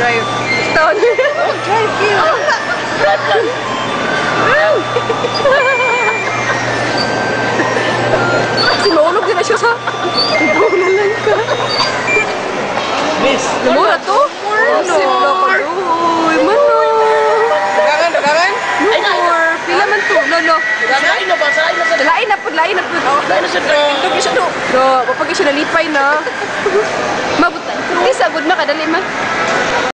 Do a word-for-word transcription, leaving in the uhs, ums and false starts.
Drive. Stone. Oh, drive you. Drive lang. Kasi maulog din na siya sa... Ibaw na lang ka. Miss. Namura to? Ano? Loko doy. Mano? Dagangan, dagangan. Numor. Pila man to? Lolo. Sain na ba? Sain na sa... Lain na po, lain na po. Sain na sa drive. Ito siya to. Do, mapag siya nalipay na. Mabuta. Hindi sagod na kadali man.